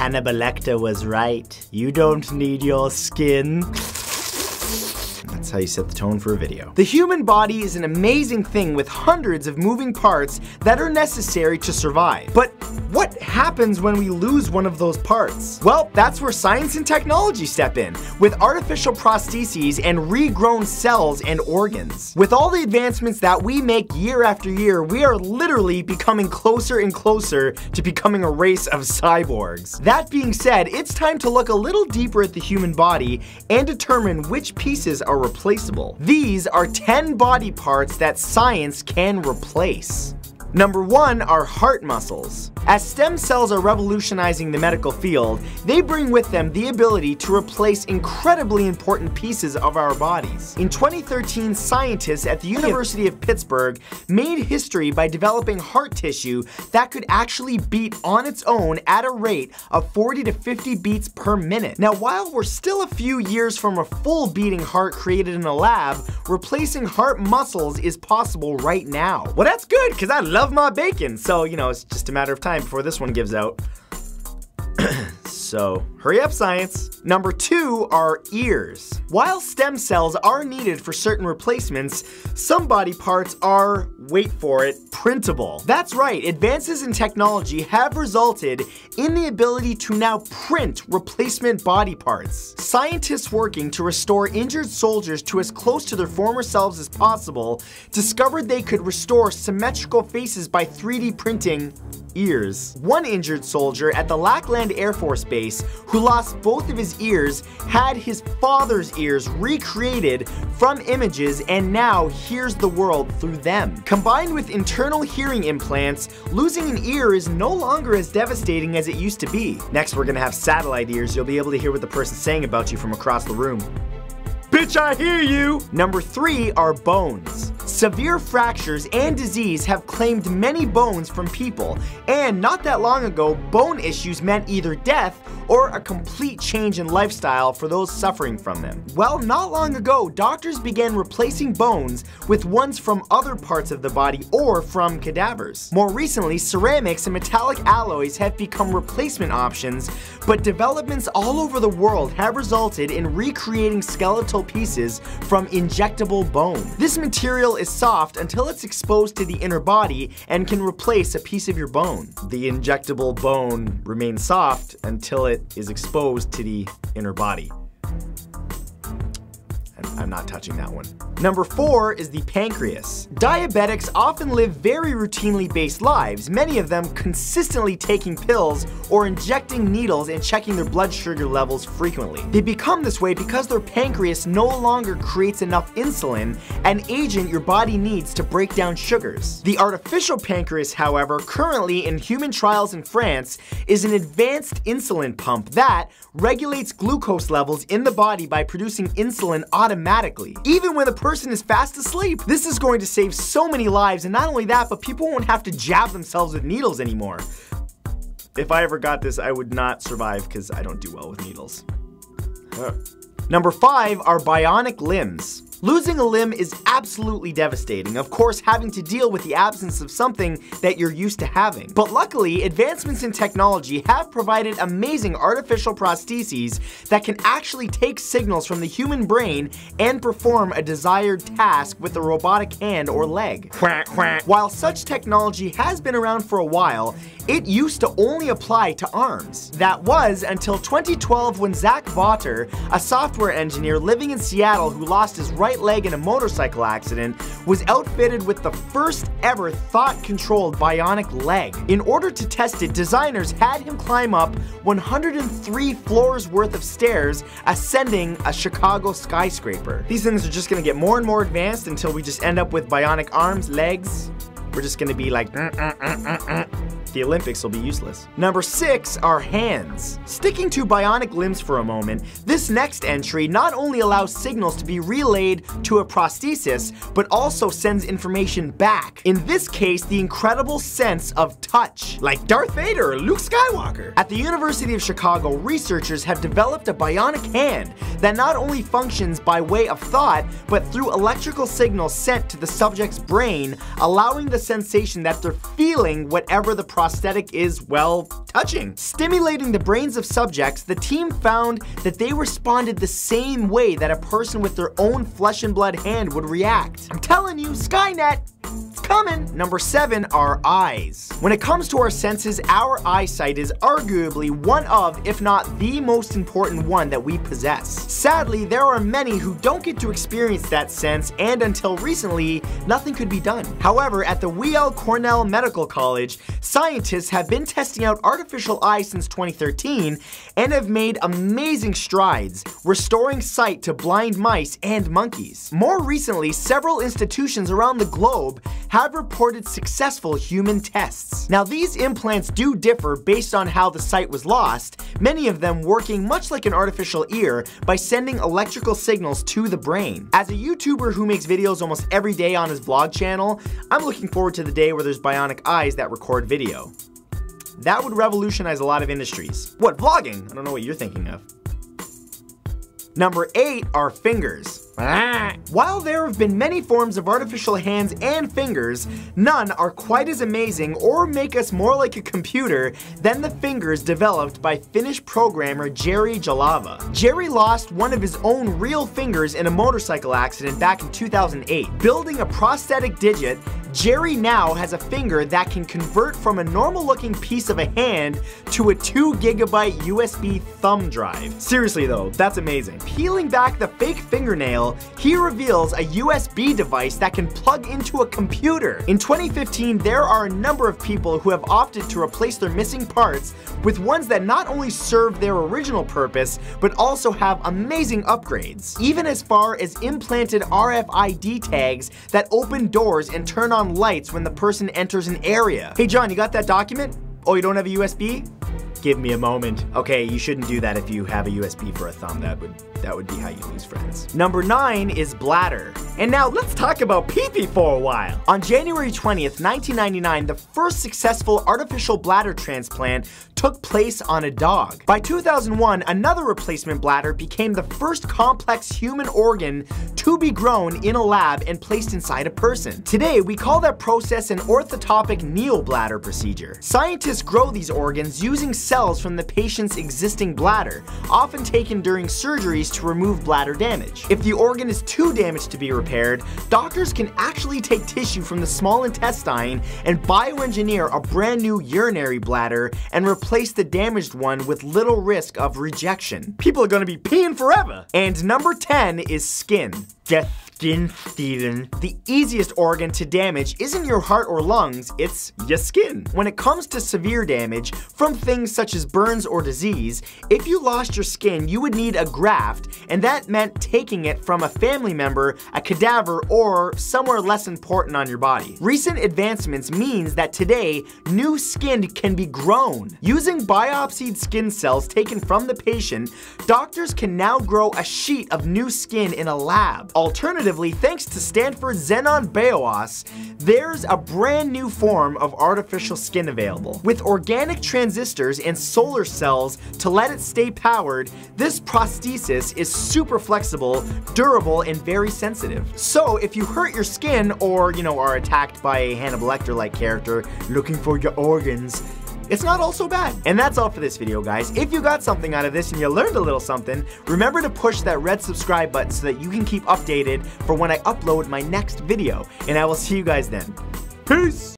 Hannibal Lecter was right. You don't need your skin. That's how you set the tone for a video. The human body is an amazing thing with hundreds of moving parts that are necessary to survive. But what happens when we lose one of those parts? Well, that's where science and technology step in, with artificial prostheses and regrown cells and organs. With all the advancements that we make year after year, we are literally becoming closer and closer to becoming a race of cyborgs. That being said, it's time to look a little deeper at the human body and determine which pieces are replaceable. These are 10 body parts that science can replace. Number 1 are heart muscles. As stem cells are revolutionizing the medical field, they bring with them the ability to replace incredibly important pieces of our bodies. In 2013, scientists at the University of Pittsburgh made history by developing heart tissue that could actually beat on its own at a rate of 40 to 50 beats per minute. Now, while we're still a few years from a full beating heart created in a lab, replacing heart muscles is possible right now. Well, that's good, because I love my bacon, so it's just a matter of time before this one gives out. So, hurry up, science. Number 2 are ears. While stem cells are needed for certain replacements, some body parts are, wait for it, printable. That's right, advances in technology have resulted in the ability to now print replacement body parts. Scientists working to restore injured soldiers to as close to their former selves as possible discovered they could restore symmetrical faces by 3D printing ears. One injured soldier at the Lackland Air Force Base who lost both of his ears had his father's ears recreated from images and now hears the world through them. Combined with internal hearing implants, losing an ear is no longer as devastating as it used to be. Next, we're gonna have satellite ears. You'll be able to hear what the person's saying about you from across the room. Bitch, I hear you! Number 3 are bones. Severe fractures and disease have claimed many bones from people, and not that long ago, bone issues meant either death or a complete change in lifestyle for those suffering from them. Well, not long ago, doctors began replacing bones with ones from other parts of the body or from cadavers. More recently, ceramics and metallic alloys have become replacement options, but developments all over the world have resulted in recreating skeletal pieces from injectable bone. This material is soft until it's exposed to the inner body and can replace a piece of your bone. The injectable bone remains soft until it is exposed to the inner body. I'm not touching that one. Number 4 is the pancreas. Diabetics often live very routinely based lives, many of them consistently taking pills or injecting needles and checking their blood sugar levels frequently. They become this way because their pancreas no longer creates enough insulin, an agent your body needs to break down sugars. The artificial pancreas, however, currently in human trials in France, is an advanced insulin pump that regulates glucose levels in the body by producing insulin automatically, even when the person is fast asleep. This is going to save so many lives, and not only that, but people won't have to jab themselves with needles anymore. If I ever got this, I would not survive because I don't do well with needles. Number 5 are bionic limbs. Losing a limb is absolutely devastating, of course having to deal with the absence of something that you're used to having. But luckily, advancements in technology have provided amazing artificial prostheses that can actually take signals from the human brain and perform a desired task with a robotic hand or leg. While such technology has been around for a while, it used to only apply to arms. That was until 2012 when Zach Vaughter, a software engineer living in Seattle who lost his right leg in a motorcycle accident, was outfitted with the first ever thought-controlled bionic leg. In order to test it, designers had him climb up 103 floors worth of stairs, ascending a Chicago skyscraper. These things are just gonna get more and more advanced until we just end up with bionic arms, legs. We're just gonna be like, The Olympics will be useless. Number 6 are hands. Sticking to bionic limbs for a moment, this next entry not only allows signals to be relayed to a prosthesis, but also sends information back. In this case, the incredible sense of touch, like Darth Vader or Luke Skywalker. At the University of Chicago, researchers have developed a bionic hand that not only functions by way of thought, but through electrical signals sent to the subject's brain, allowing the sensation that they're feeling whatever the prosthetic is, well, touching. Stimulating the brains of subjects, the team found that they responded the same way that a person with their own flesh and blood hand would react. I'm telling you, Skynet, it's coming. Number 7 are eyes. When it comes to our senses, our eyesight is arguably one of, if not the most important one that we possess. Sadly, there are many who don't get to experience that sense, and until recently, nothing could be done. However, at the Weill Cornell Medical College, scientists have been testing out artificial eyes since 2013 and have made amazing strides, restoring sight to blind mice and monkeys. More recently, several institutions around the globe have reported successful human tests. Now, these implants do differ based on how the sight was lost, many of them working much like an artificial ear by sending electrical signals to the brain. As a YouTuber who makes videos almost every day on his vlog channel, I'm looking forward to the day where there's bionic eyes that record video. That would revolutionize a lot of industries. What, vlogging? I don't know what you're thinking of. Number 8 are fingers. While there have been many forms of artificial hands and fingers, none are quite as amazing or make us more like a computer than the fingers developed by Finnish programmer Jerry Jalava. Jerry lost one of his own real fingers in a motorcycle accident back in 2008. Building a prosthetic digit, Jerry now has a finger that can convert from a normal-looking piece of a hand to a 2 GB USB thumb drive. Seriously though, that's amazing. Peeling back the fake fingernail, he reveals a USB device that can plug into a computer. In 2015, there are a number of people who have opted to replace their missing parts with ones that not only serve their original purpose, but also have amazing upgrades. Even as far as implanted RFID tags that open doors and turn on lights when the person enters an area. Hey John, you got that document? Oh, you don't have a USB? Give me a moment. Okay, you shouldn't do that if you have a USB for a thumb. That would be how you lose friends. Number 9 is bladder. And now let's talk about pee-pee for a while. On January 20th, 1999, the first successful artificial bladder transplant took place on a dog. By 2001, another replacement bladder became the first complex human organ to be grown in a lab and placed inside a person. Today, we call that process an orthotopic neobladder procedure. Scientists grow these organs using cells from the patient's existing bladder, often taken during surgeries to remove bladder damage. If the organ is too damaged to be repaired, doctors can actually take tissue from the small intestine and bioengineer a brand new urinary bladder and replace the damaged one with little risk of rejection. People are gonna be peeing forever! And number 10 is skin. Skin, Steven. The easiest organ to damage isn't your heart or lungs, it's your skin. When it comes to severe damage from things such as burns or disease, if you lost your skin, you would need a graft, and that meant taking it from a family member, a cadaver, or somewhere less important on your body. Recent advancements means that today, new skin can be grown. Using biopsied skin cells taken from the patient, doctors can now grow a sheet of new skin in a lab. Alternatively, thanks to Stanford's Xenon Beoos, there's a brand new form of artificial skin available. With organic transistors and solar cells to let it stay powered, this prosthesis is super flexible, durable, and very sensitive. So if you hurt your skin or, are attacked by a Hannibal Lecter-like character looking for your organs, it's not all so bad. And that's all for this video, guys. If you got something out of this and you learned a little something, remember to push that red subscribe button so that you can keep updated for when I upload my next video. And I will see you guys then. Peace!